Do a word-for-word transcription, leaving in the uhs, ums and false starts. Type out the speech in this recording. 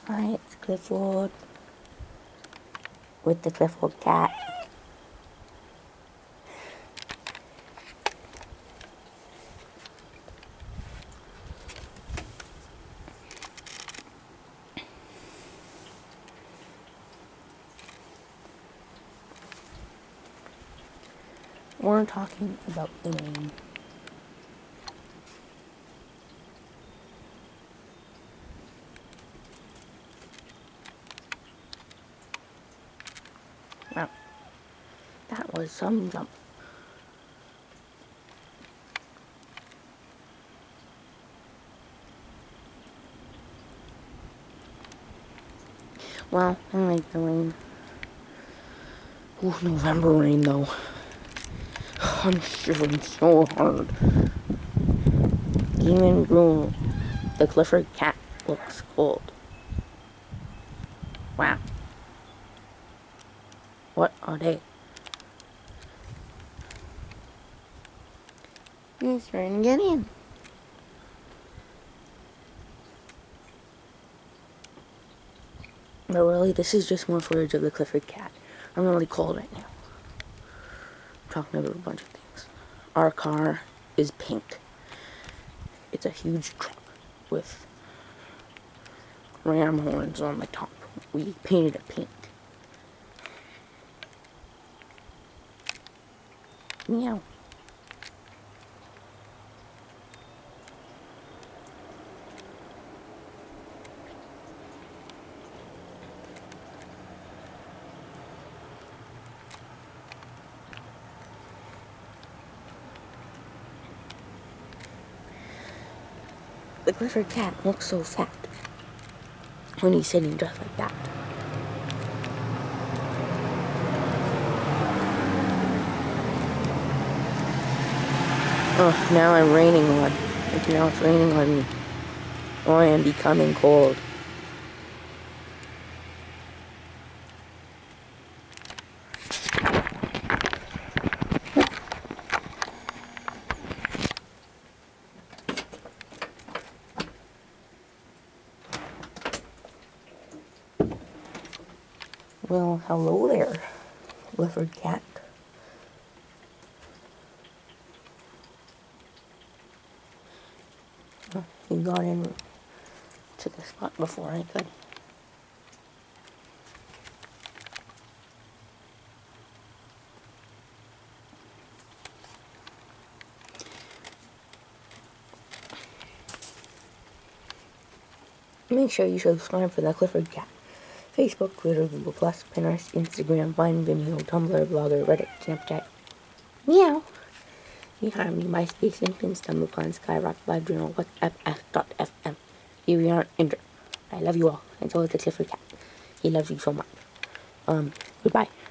Hi, it's Clifford with the Clifford cat. We're talking about the name. Now, that was some jump. Well, I like the rain. Ooh, November rain though. I'm shivering so hard. Demon Broom, the Clifford cat looks cold. Wow. What are they? He's trying to get in. But really, this is just more footage of the Clifford cat. I'm really cold right now. I'm talking about a bunch of things. Our car is pink. It's a huge truck with ram horns on the top. We painted it pink. Meow. The Clifford cat looks so fat when he's sitting just like that. Oh, now I'm raining on. Like now it's raining on me. Oh, I am becoming cold. Well, hello there, Clifford cat. Oh, he got in to the spot before I could. Make sure you subscribe for the Clifford cat. Facebook, Twitter, Google plus, Pinterest, Instagram, Vine, Vimeo, Tumblr, Blogger, Reddit, Snapchat. Meow. eHarmony, MySpace, LinkedIn, StumblePon, Skyrock, LiveJournal, WhatsApp, Ask dot F M. Here we are, Enter. I love you all, and so is the Clifford cat. He loves you so much. Um, goodbye.